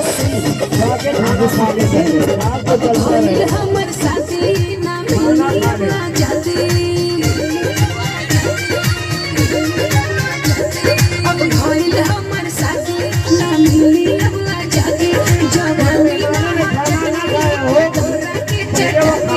हमर साथी ना मिली ना जाती अब भइल हमर साथी ना मिली ना जाती जवानी ना तोरा के चटाती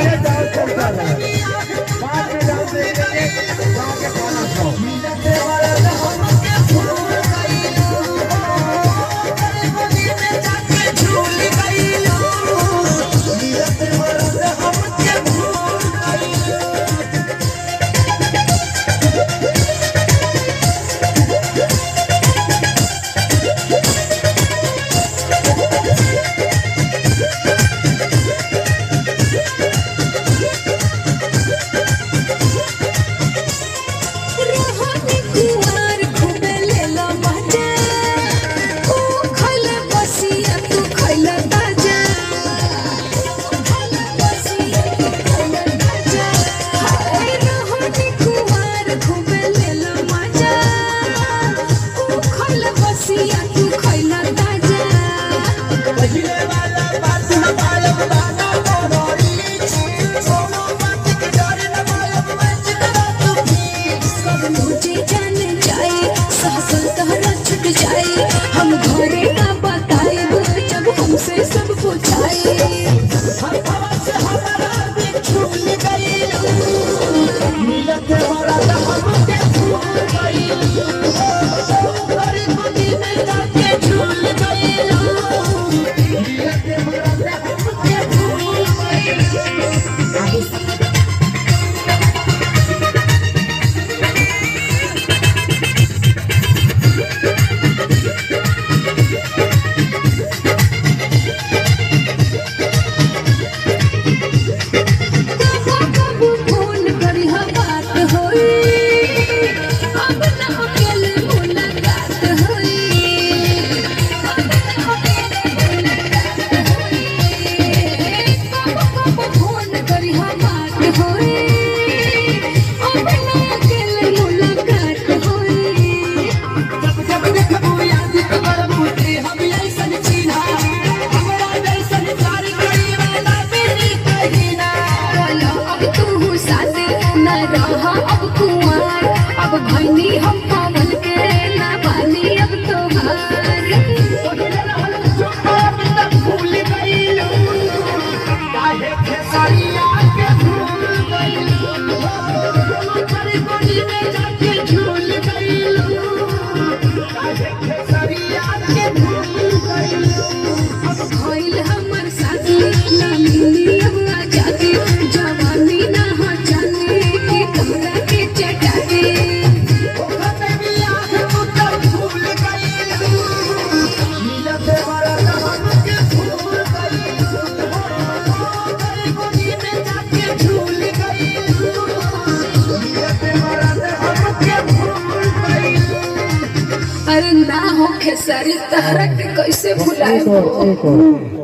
हम घरे ना बताए जब हमसे सब पूछाए अब भैनी हम पावल के ना बानी अब तोहार भूल गइलो काहे खेसारिया के भूल गइलो तेरे गोदी में जाके झूल गइलो काहे खेसारिया के भूल गइलो अब भइल हमर साथी ना मिली अब आजादी जवानी ना हो जाने की तोरा के चटाती अरे ना हो खेसारी तहरा के कैसे भुलाए।